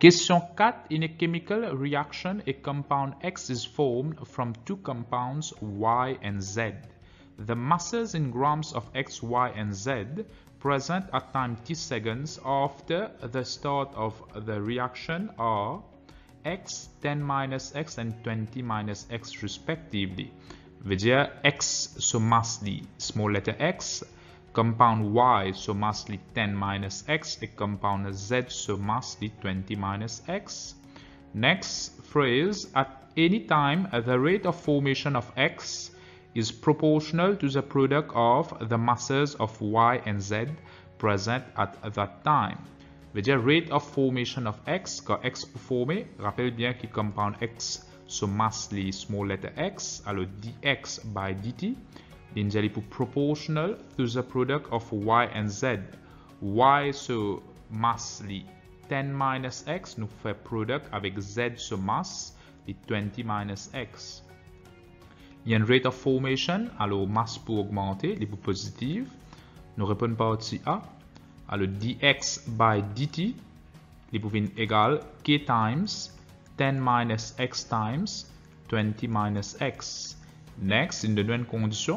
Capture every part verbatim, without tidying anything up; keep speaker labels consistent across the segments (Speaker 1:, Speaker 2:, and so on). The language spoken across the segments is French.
Speaker 1: Question quatre. In a chemical reaction, a compound X is formed from two compounds Y and Z. The masses in grams of X, Y, and Z present at time t seconds after the start of the reaction are X, ten minus X, and twenty minus X respectively. Veut dire X so mass li small letter X, compound Y so mass li ten minus X, et compound Z so mass li twenty minus X. Next phrase, at any time the rate of formation of X is proportional to the product of the masses of Y and Z present at that time. Veut dire rate of formation of X, quand X pour former, rappelle bien que compound X so mass li small letter X, alors dx by dt, l'injali pour proportional to the product of Y and Z. Y so mass li ten minus X, nous fait product avec Z so mass li twenty minus X. Il y a une rate of formation, alors masse pour augmenter, les pour positive. Nous répondons partie A. Alors dx by dt, les pour venir égal k times ten minus x times twenty minus x. Next, in the nouvelle condition,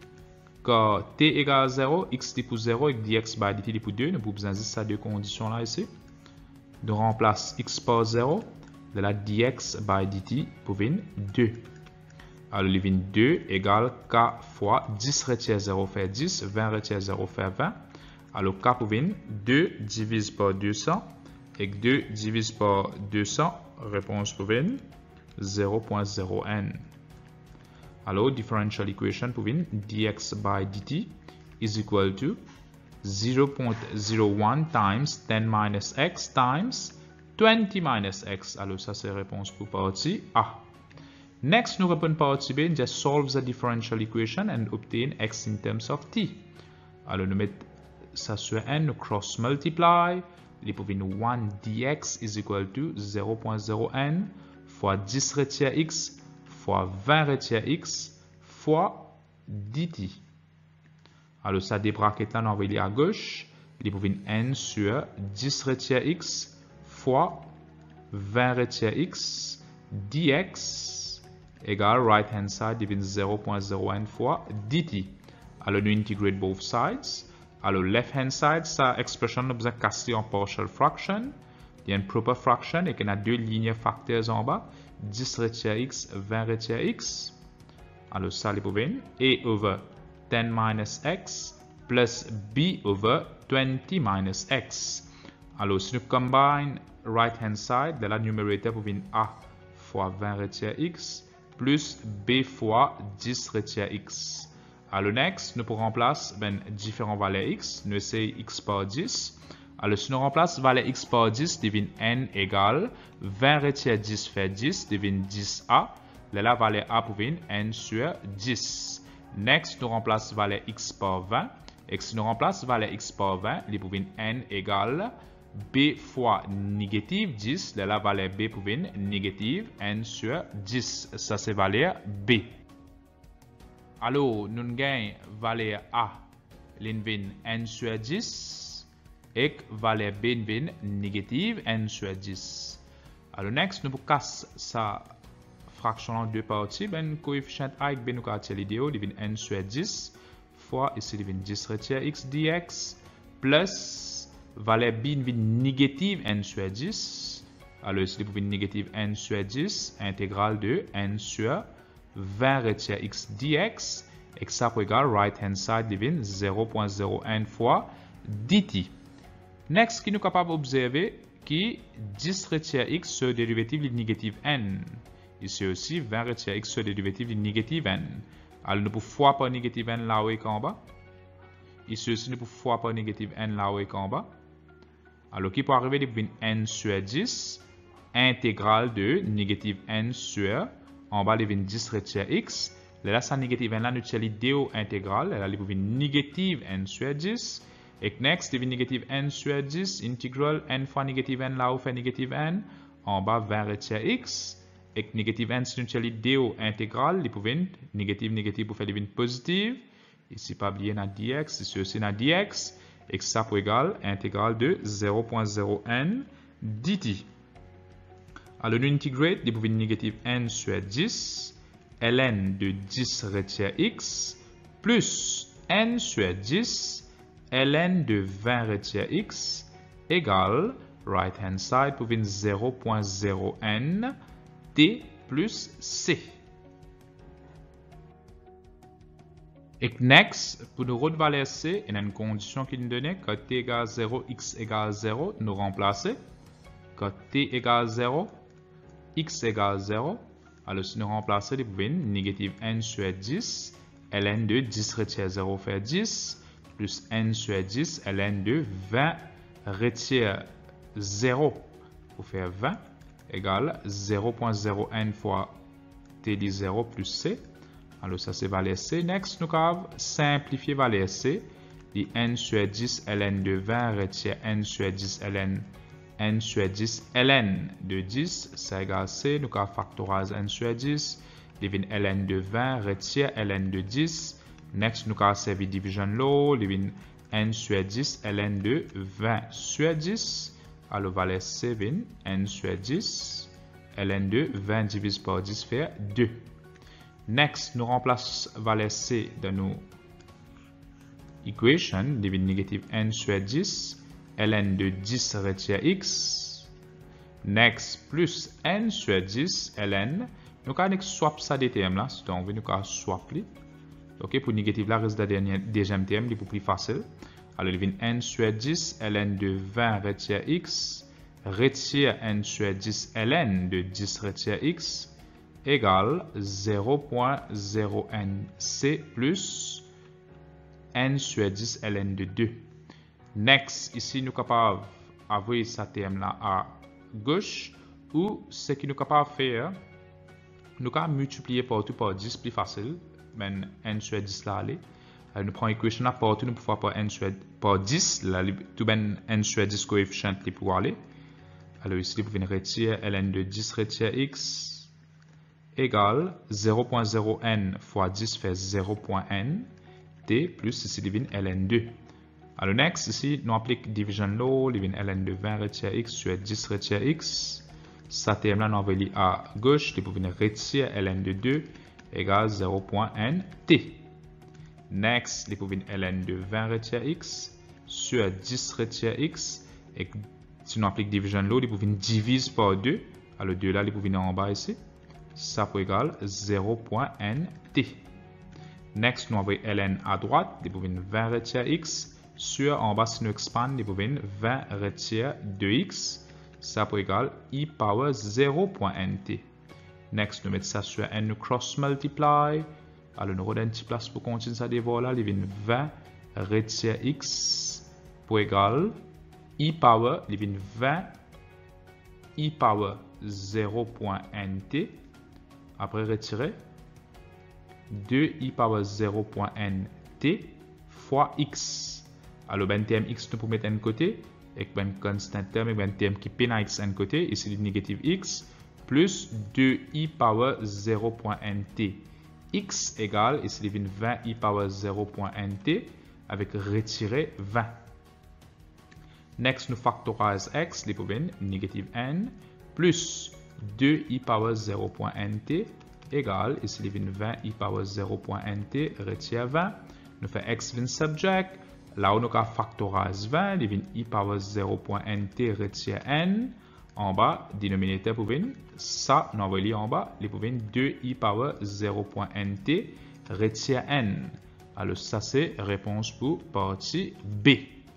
Speaker 1: quand t égale zéro, x est pour zéro et dx by dt est pour deux, nous pouvons besoin de ces deux conditions là ici. Nous remplace x par zéro, de la dx by dt pour venir deux. Alors, il vient deux égale k fois dix retire zéro fait dix, vingt retire zéro fait vingt. Alors, k pour venir deux divise par deux cents et deux divise par deux cents, réponse pour venir zéro point zéro n. Alors, differential equation pour venir dx by dt is equal to zero point zero one times ten minus x times twenty minus x. Alors, ça c'est réponse pour partie A. Next, nous répondons partie B, just solve the differential equation and obtain x in terms of t. Alors, nous mettons ça sur n, nous cross multiply, les pour venir one dx is equal to zero point zero n fois dix retire x fois vingt retire x fois dt. Alors, ça des brackets là, nous envoyons à gauche, les pour venir n sur dix retire x fois vingt retire x dx égale right hand side divided zero point zero n fois dt. Alors, nous integrate both sides. Alors, left hand side, sa expression nous besoin casser en partial fraction. Il y a une proper fraction et qu'on a deux lignes facteurs en bas. dix retire x, vingt retire x. Alors, ça, les pouvons. A over ten minus x plus b over twenty minus x. Alors, si nous combine right hand side, de la numerator pour venir a fois vingt retire x plus b fois dix retire x. Alors, next, nous pourrons remplacer ben, différents valeurs x. Nous essayons x par dix. Alors, si nous remplaçons valeur x par dix, devine n égale vingt retire dix fait dix, devine dix a. Là, la valeur a pour venir n sur dix. Next, nous remplaçons valeur x par vingt. Et si nous remplaçons valeur x par vingt, il pour venir n égale b fois négative dix. Là, la valeur b pour venir négative n sur dix. Ça, c'est valeur b. Alors, nous gagnons valeur A, l'invin n sur dix, et valeur B, l'invin négative n sur dix. Alors, next, nous cassons sa fraction en deux parties. Ben, coefficient A et B, nous cassons l'idéal, l'invin n sur dix, fois, ici, l'invin dix retire x dx, plus valeur B, l'invin négative n sur dix. Alors, ici, l'invin négative n sur dix, intégrale de n sur vingt retire x dx, et que ça pour égal right hand side devine zéro point zéro n fois dt. Next, qui nous capable d'observer qui dix retire x sur dérivative de négative n. Ici aussi vingt retire x sur dérivative de négative n. Alors nous pouvons fois par négative n là où est en bas. Ici aussi nous pouvons fois par négative n là où est en bas. Alors qui peut arriver devine n sur dix intégrale de négative n sur en bas, il y a dix retire x. Là, ça négative n, là, nous avons l'idéal intégral. Là, il y a négative n sur dix. Et next, il y a négative n sur dix, intégral n fois négative n, là où fait négative n. En bas, vingt retire x. Et négative n, si nous avons l'idéal intégral, il y a négative, négative pour faire des positive. Ici, pas oublier dans dx, ici aussi dans dx. Et ça pour égal intégral de zéro point zéro n dt. Alors, nous intégrons, il pouvait négatif n sur dix, ln de dix retiers x, plus n sur dix, ln de vingt retiers x, égale, right hand side, pour zéro point zéro n, t plus c. Et next, pour nous revaloriser c, il y a une condition qui nous donne que t égale zéro, x égale zéro, nous remplacer. Que t égale zéro, x égale zéro. Alors, si nous remplaçons, nous pouvons négative n sur dix, ln de dix retire zéro fait dix, plus n sur dix, ln de vingt retire zéro pour faire vingt, égale zéro point zéro n fois t dit zéro plus c. Alors, ça c'est valeur c. Next, nous avons simplifié valeur c. Dit n sur dix, ln de vingt retire n sur dix, ln n sur dix, ln de dix, ça égale c. Nous avons factorisé n sur dix. Divine ln de vingt retire ln de dix. Next, nous avons servi division law. Divine n sur dix, ln de vingt sur dix. Alors, valeur c vient n sur dix. Ln de vingt divisé par dix fait deux. Next, nous remplaçons valeur c dans nos équations. Divine négative n sur dix. Ln de dix retire x. Next, plus n sur dix. Ln. Nous allons swap ça des termes là. Donc, nous allons swap li. Ok, pour négative là, reste le deuxième terme, il est plus facile. Alors, il vient n sur dix. Ln de vingt retire x. Retire n sur dix. Ln de dix retire x. Égale zéro point zéro n c plus n sur dix ln de deux. Next, ici, nous sommes capables d'envoyer ce terme-là à gauche, ou ce qui nous est capable de faire, nous pouvons multiplier partout par dix, plus facile, mais n sur dix là, allez. Alors, nous prenons l'équation là partout, nous pouvons par n sur par dix, là, tout ben n sur dix coefficient pour aller. Alors, ici, vous pouvez retirer ln de dix retire x. Égale zéro point zéro n fois dix fait zéro point n, t plus ici divine ln deux. Alors next, ici, nous appliquons division law, divine ln de vingt retire x sur dix retire x. Ça terme là, nous envoyons à gauche, vous pouvez retirer ln de deux égale zéro point n, t. Next, vous pouvez ln de vingt retire x sur dix retire x. Et si nous appliquons division law, vous pouvez diviser par deux. Alors deux là, vous pouvez en bas ici. Ça peut égaler zéro point n t. Next, nous envoyons ln à droite, vous pouvez vingt retire x. Sur en bas, si nous expandons, vous pouvez vingt retire deux x. Ça peut égaler e power zéro point n t. Next, nous mettons ça sur n, nous cross multiply. Alors, nous redonnons une petite place pour continuer ça dévore là. Vous pouvez vingt retire x pour égaler e power, vous pouvez vingt e power zéro point n t. Après retirer deux e power zéro point n t fois x. Alors, ben terme x nous pouvons mettre un côté. Et ben constant terme, ben terme qui pèse à x un côté. Ici, le négatif x plus deux e power zéro point n t. X égale, ici, le vingt e power zéro point n t avec retirer vingt. Next, nous factorise x, le pouvons négatif n plus deux e power zéro point n t égale, ici il vient vingt e power zéro point n t, retire vingt. Nous faisons x vient subject. Là où nous avons factorisé vingt, il vient e power zéro point n t, retire n. En bas, dénominateur pour venir. Ça, nous envoyons en bas, il peut venir deux e power zéro point n t, retire n. Alors, ça c'est réponse pour partie B.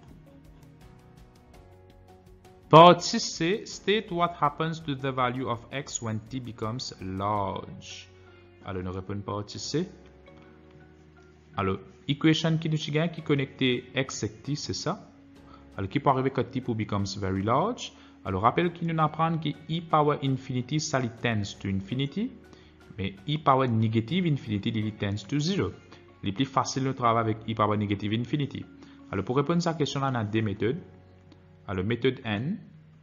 Speaker 1: Partie C, state what happens to the value of x when t becomes large. Alors, nous répondons partie C. Alors, equation qui nous gagne qui connecte x et t, c'est ça. Alors, qui peut arriver quand t becomes very large. Alors, rappelle qu'il nous apprend que e power infinity, ça lui tends to infinity. Mais e power negative infinity, il tends to zero. Il est plus facile de travailler avec e power negative infinity. Alors, pour répondre à cette question, on a deux méthodes. Alors, méthode n,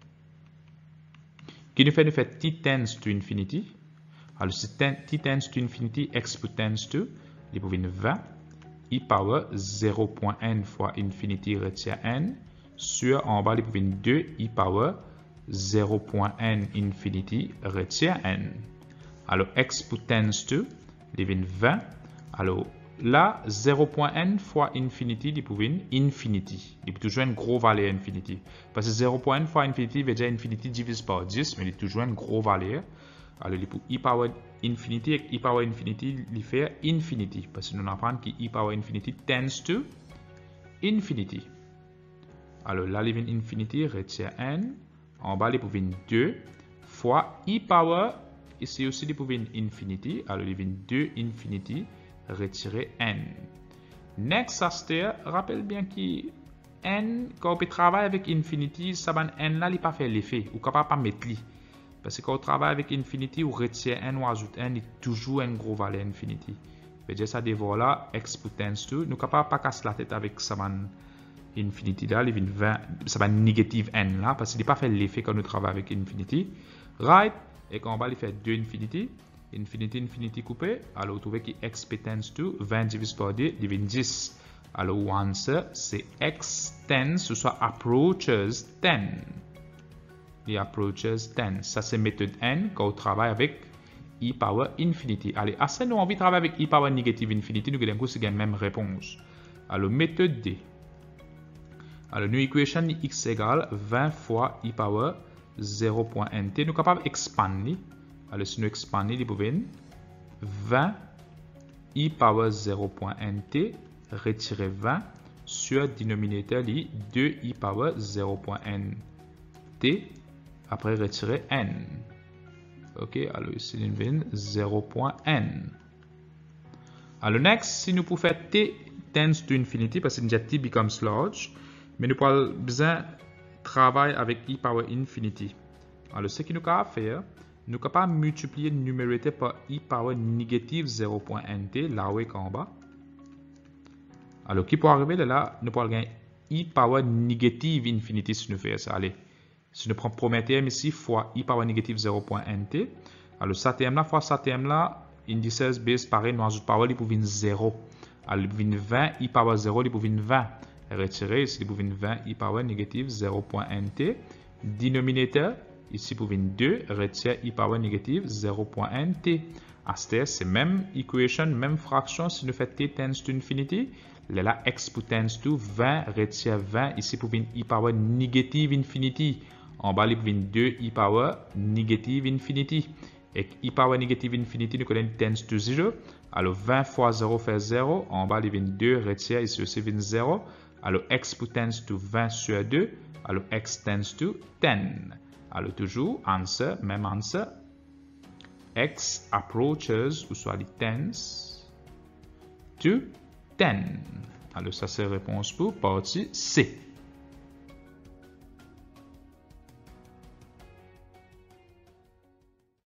Speaker 1: qui nous fait, nous fait t tends to infinity. Alors, si t tends to infinity, x tends to, il peut venir vingt, e power zéro point n fois infinity retire n, sur en bas, il peut venir deux, e power zéro point n infinity, retire n. Alors, x pour tends to, il vient vingt. Alors, là, zéro point n fois infinity, il peut venir infinity. Il peut toujours une grosse valeur infinity. Parce que zéro point n fois infinity veut dire infinity divise par dix, mais il est toujours une grosse valeur. Alors, il peut e power infinity et e power infinity, il fait infinity. Parce que nous apprenons que e power infinity tends to infinity. Alors, là, il vient infinity, retire n. En bas, il peut venir deux fois e power. Ici aussi, il peut venir infinity. Alors, il vient deux infinity. Retirer n. Next, aster, rappelle bien que n, quand on peut travailler avec infinity, ça va n là, il pas fait l'effet, ou capable pas mettre li. Parce que quand on travaille avec infinity, ou retire n ou ajoute n, il est toujours une grosse valeur infinity. veut dire ça devant là, x pour tends to, nous capable pas casser la tête avec ça va infinity là, il vient vingt, ça va négative n là, parce qu'il n'est pas fait l'effet quand nous travaillons avec infinity. Right, et quand on va il fait deux infinity. Infinity, infinity coupé. Alors, vous trouvez que x tends to vingt divisé par deux devient dix. Alors, answer, c'est x tends, ce soit approaches dix. Il approaches dix. Ça, c'est méthode n quand on travaille avec e power infinity. Allez, à ça, nous avons envie de travailler avec e power negative infinity. Nous avons la même réponse. Alors, méthode D. Alors, nous équation x égale vingt fois e power zéro point n t. Nous sommes capables d'expander. Alors, si nous expandons, il peut vingt e power zéro point n t, retirer vingt sur dénominateur, deux e power zéro point n t, après retirer n. Ok, alors ici, il vient zéro point n. Alors, next, si nous pouvons faire t tends to infinity, parce que déjà t becomes large, mais nous pouvons besoin travailler avec e power infinity. Alors, ce que nous pouvons faire, nous sommes capables de multiplier le numérateur par e power négative zéro point n t, là où est en bas. Alors, qui peut arriver là, nous pouvons gagner e power négative infinity si nous faisons ça. Allez, si nous prenons le premier terme ici, fois e power négative zéro point n t. Alors, ça terme là, fois ça terme là, indices base pareil, nous ajoutons power, il peut venir zéro. Alors, il peut venir vingt, e power zéro, il peut venir vingt. Retirer ici, il peut venir vingt, e power négative zéro point n t. Dénominateur, ici pour venir deux, retire e power négative zéro point n t. C'est même équation, même fraction si nous faisons t tends to infinity. Là, là x pour tends to vingt, retire vingt. Ici pour venir e power négative infinity. En bas, il vient deux e power négative infinity. Et e power négative infinity, nous connaissons tends to zéro. Alors vingt fois zéro fait zéro. En bas, il vient deux, retire. Ici aussi, vient zéro. Alors x pour tends to vingt sur deux. Alors x tends to dix. Alors toujours, answer, même answer. X approaches, ou soit les tends to dix. Alors ça c'est réponse pour partie C.